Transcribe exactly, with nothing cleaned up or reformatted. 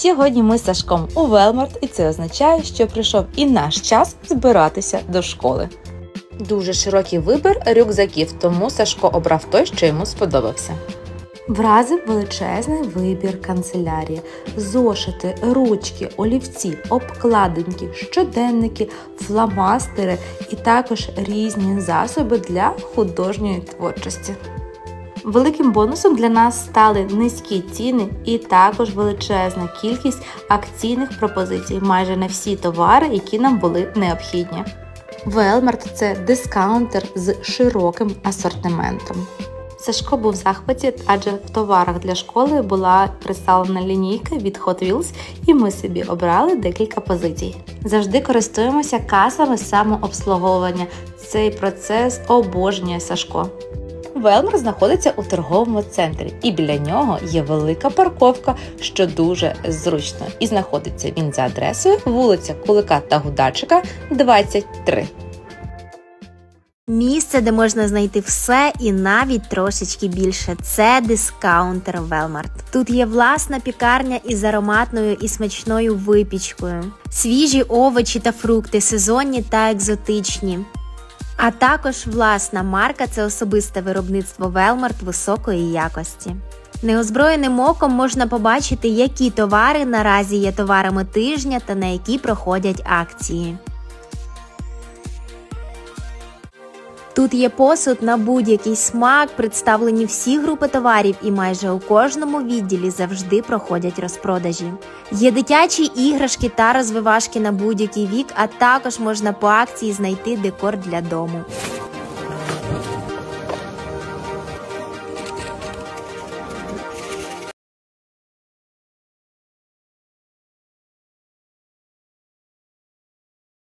Сьогодні ми з Сашком у Велмарт, і це означає, що прийшов і наш час збиратися до школи. Дуже широкий вибір рюкзаків, тому Сашко обрав той, що йому сподобався. Вразив величезний вибір канцелярії, зошити, ручки, олівці, обкладинки, щоденники, фломастери і також різні засоби для художньої творчості. Великим бонусом для нас стали низькі ціни і також величезна кількість акційних пропозицій майже на всі товари, які нам були необхідні. Велмарт – це дискаунтер з широким асортиментом. Сашко був в захваті, адже в товарах для школи була представлена лінійка від Hot Wheels, і ми собі обрали декілька позицій. Завжди користуємося касами самообслуговування. Цей процес обожнює Сашко. Велмарт знаходиться у торговому центрі, і біля нього є велика парковка, що дуже зручно. І знаходиться він за адресою вулиця Кулика та Гудачика, двадцять три. Місце, де можна знайти все і навіть трошечки більше – це дискаунтер Велмарт. Тут є власна пікарня із ароматною і смачною випічкою, свіжі овочі та фрукти, сезонні та екзотичні. А також власна марка – це особисте виробництво Велмарт високої якості. Неозброєним оком можна побачити, які товари наразі є товарами тижня та на які проходять акції. Тут є посуд на будь-який смак, представлені всі групи товарів, і майже у кожному відділі завжди проходять розпродажі. Є дитячі іграшки та розвивашки на будь-який вік, а також можна по акції знайти декор для дому.